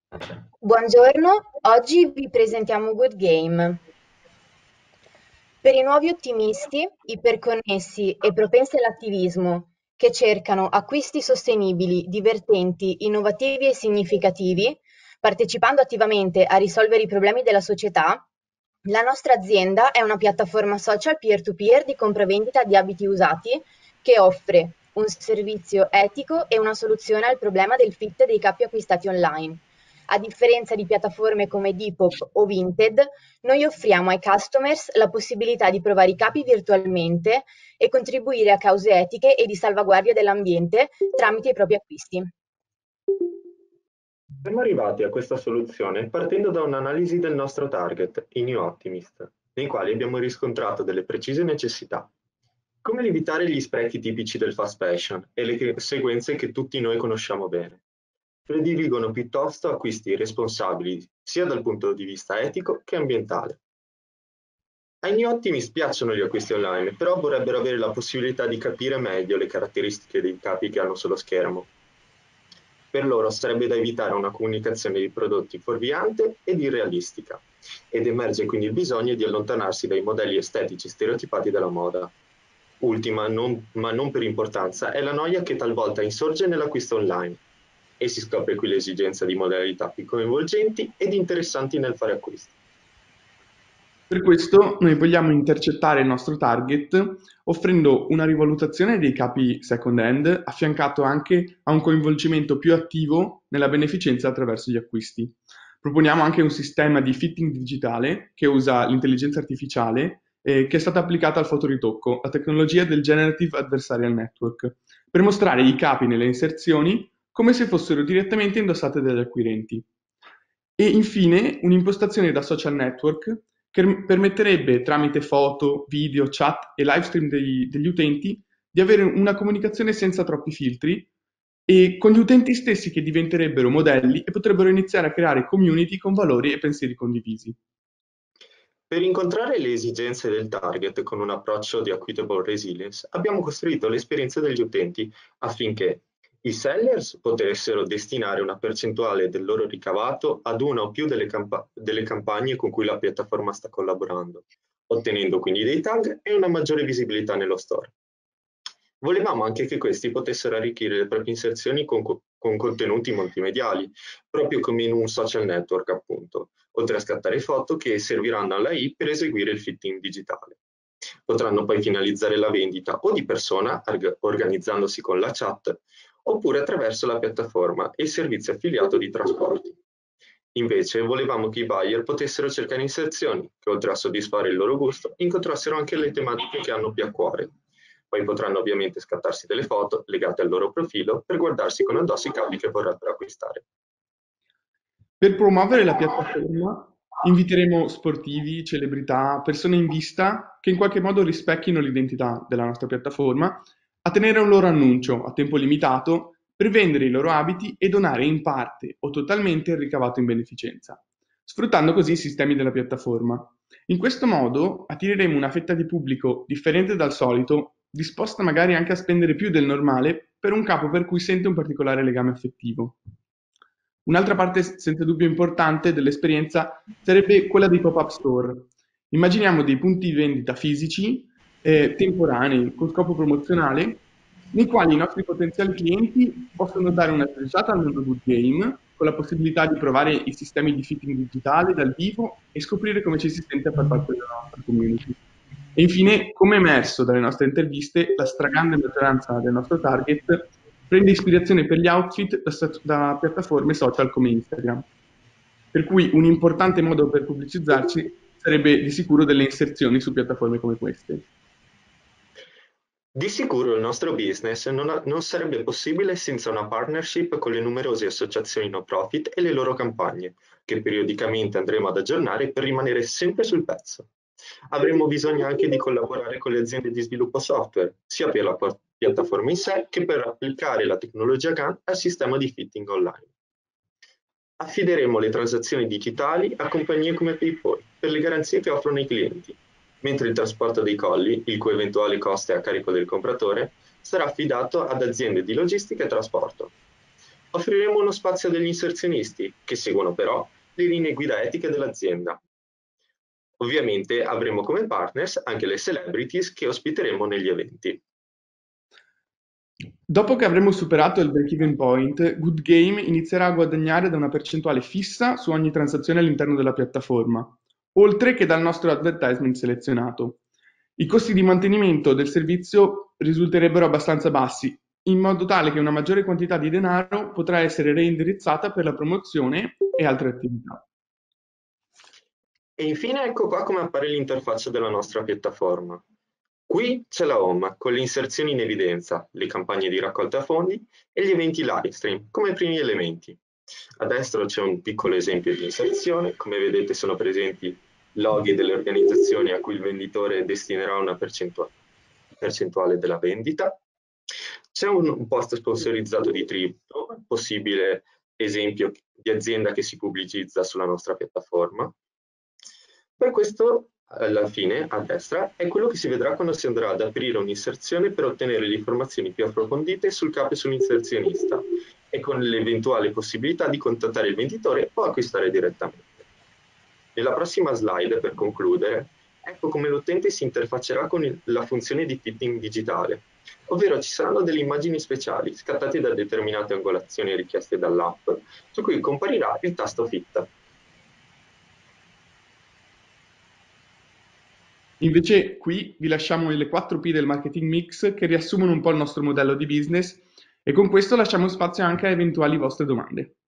Buongiorno, oggi vi presentiamo Good Game. Per i nuovi ottimisti, iperconnessi e propensi all'attivismo, che cercano acquisti sostenibili, divertenti, innovativi e significativi, partecipando attivamente a risolvere i problemi della società, la nostra azienda è una piattaforma social peer-to-peer di compravendita di abiti usati che offre un servizio etico e una soluzione al problema del fit dei capi acquistati online. A differenza di piattaforme come Depop o Vinted, noi offriamo ai customers la possibilità di provare i capi virtualmente e contribuire a cause etiche e di salvaguardia dell'ambiente tramite i propri acquisti. Siamo arrivati a questa soluzione partendo da un'analisi del nostro target, i New Optimist, nei quali abbiamo riscontrato delle precise necessità. Come limitare gli sprechi tipici del fast fashion e le conseguenze che tutti noi conosciamo bene. Prediligono piuttosto acquisti responsabili sia dal punto di vista etico che ambientale. Ai New Optimist piacciono gli acquisti online, però vorrebbero avere la possibilità di capire meglio le caratteristiche dei capi che hanno sullo schermo. Per loro sarebbe da evitare una comunicazione di prodotti fuorviante ed irrealistica, ed emerge quindi il bisogno di allontanarsi dai modelli estetici stereotipati della moda. Ultima, ma non per importanza, è la noia che talvolta insorge nell'acquisto online, e si scopre qui l'esigenza di modalità più coinvolgenti ed interessanti nel fare acquisti. Per questo noi vogliamo intercettare il nostro target offrendo una rivalutazione dei capi second hand affiancato anche a un coinvolgimento più attivo nella beneficenza attraverso gli acquisti. Proponiamo anche un sistema di fitting digitale che usa l'intelligenza artificiale che è stata applicata al fotoritocco, la tecnologia del Generative Adversarial Network, per mostrare i capi nelle inserzioni come se fossero direttamente indossate dagli acquirenti. E infine un'impostazione da social network che permetterebbe tramite foto, video, chat e live stream degli utenti di avere una comunicazione senza troppi filtri e con gli utenti stessi che diventerebbero modelli e potrebbero iniziare a creare community con valori e pensieri condivisi. Per incontrare le esigenze del target con un approccio di Equitable Resilience, abbiamo costruito l'esperienza degli utenti affinché i sellers potessero destinare una percentuale del loro ricavato ad una o più delle campagne con cui la piattaforma sta collaborando, ottenendo quindi dei tag e una maggiore visibilità nello store. Volevamo anche che questi potessero arricchire le proprie inserzioni con contenuti multimediali, proprio come in un social network appunto, oltre a scattare foto che serviranno all'AI per eseguire il fitting digitale. Potranno poi finalizzare la vendita o di persona, organizzandosi con la chat, oppure attraverso la piattaforma e il servizio affiliato di trasporti. Invece volevamo che i buyer potessero cercare inserzioni che, oltre a soddisfare il loro gusto, incontrassero anche le tematiche che hanno più a cuore. Poi potranno ovviamente scattarsi delle foto legate al loro profilo per guardarsi con addosso i capi che vorrebbero acquistare. Per promuovere la piattaforma inviteremo sportivi, celebrità, persone in vista che in qualche modo rispecchino l'identità della nostra piattaforma a tenere un loro annuncio a tempo limitato per vendere i loro abiti e donare in parte o totalmente il ricavato in beneficenza, sfruttando così i sistemi della piattaforma. In questo modo attireremo una fetta di pubblico differente dal solito, disposta magari anche a spendere più del normale per un capo per cui sente un particolare legame affettivo. Un'altra parte senza dubbio importante dell'esperienza sarebbe quella dei pop-up store. Immaginiamo dei punti vendita fisici, temporanei, con scopo promozionale, nei quali i nostri potenziali clienti possono dare una sbirciata al mondo Good Game, con la possibilità di provare i sistemi di fitting digitale dal vivo e scoprire come ci si sente a far parte della nostra community. E infine, come emerso dalle nostre interviste, la stragrande maggioranza del nostro target prende ispirazione per gli outfit da piattaforme social come Instagram. Per cui un importante modo per pubblicizzarci sarebbe di sicuro delle inserzioni su piattaforme come queste. Di sicuro il nostro business non sarebbe possibile senza una partnership con le numerose associazioni no profit e le loro campagne, che periodicamente andremo ad aggiornare per rimanere sempre sul pezzo. Avremo bisogno anche di collaborare con le aziende di sviluppo software, sia per la piattaforma in sé che per applicare la tecnologia GAN al sistema di fitting online. Affideremo le transazioni digitali a compagnie come PayPal per le garanzie che offrono ai clienti, mentre il trasporto dei colli, il cui eventuale costo è a carico del compratore, sarà affidato ad aziende di logistica e trasporto. Offriremo uno spazio degli inserzionisti, che seguono però le linee guida etiche dell'azienda. Ovviamente avremo come partners anche le celebrities che ospiteremo negli eventi. Dopo che avremo superato il break-even point, Good Game inizierà a guadagnare da una percentuale fissa su ogni transazione all'interno della piattaforma, oltre che dal nostro advertisement selezionato. I costi di mantenimento del servizio risulterebbero abbastanza bassi, in modo tale che una maggiore quantità di denaro potrà essere reindirizzata per la promozione e altre attività. E infine ecco qua come appare l'interfaccia della nostra piattaforma. Qui c'è la home con le inserzioni in evidenza, le campagne di raccolta fondi e gli eventi live stream come primi elementi. A destra c'è un piccolo esempio di inserzione, come vedete sono presenti loghi delle organizzazioni a cui il venditore destinerà una percentuale della vendita. C'è un post sponsorizzato di Tripto, possibile esempio di azienda che si pubblicizza sulla nostra piattaforma. Per questo, alla fine, a destra, è quello che si vedrà quando si andrà ad aprire un'inserzione per ottenere le informazioni più approfondite sul capo e sull'inserzionista e con l'eventuale possibilità di contattare il venditore o acquistare direttamente. Nella prossima slide, per concludere, ecco come l'utente si interfaccerà con la funzione di fitting digitale, ovvero ci saranno delle immagini speciali scattate da determinate angolazioni richieste dall'app, su cui comparirà il tasto Fit. Invece qui vi lasciamo le 4P del marketing mix che riassumono un po' il nostro modello di business e con questo lasciamo spazio anche a eventuali vostre domande.